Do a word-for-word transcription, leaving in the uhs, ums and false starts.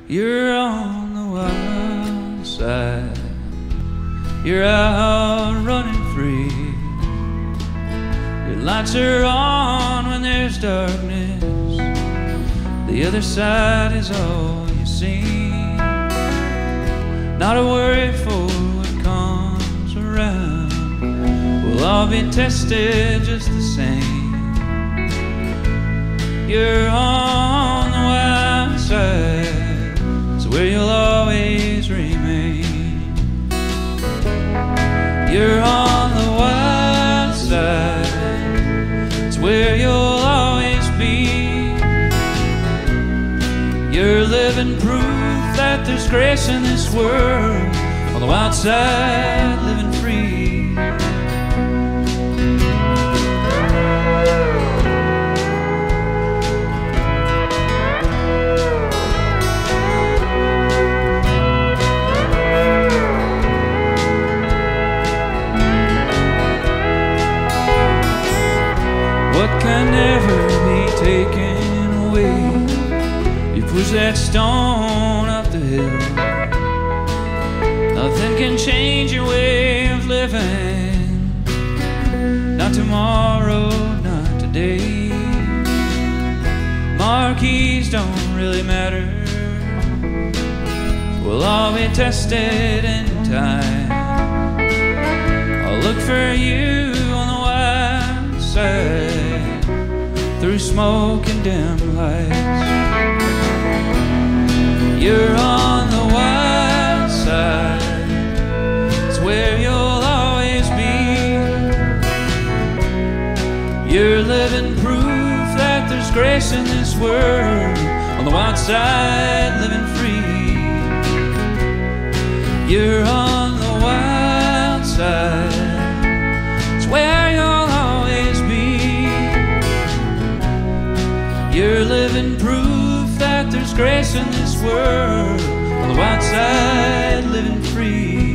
You're on the wild side. You're out running free. Your lights are on when there's darkness. The other side is all you see. Not a worry for what comes around. We'll all be tested just the same. You're on the wild side. It's where you'll always remain. You're on the wild side. It's where you'll always be. You're living proof that there's grace in this world. On the wild side, living free. What can never be taken away? You push that stone up the hill. Nothing can change your way of living. Not tomorrow, not today. Marquees don't really matter. We'll all be tested in time. I'll look for you on the wild side, through smoke and dim lights. You're on the wild side. It's where you'll always be. You're living proof that there's grace in this world. On the wild side, living free. You're on the wild side. It's where you'll always be. You're living proof that there's grace in this world. On the wild side, living free.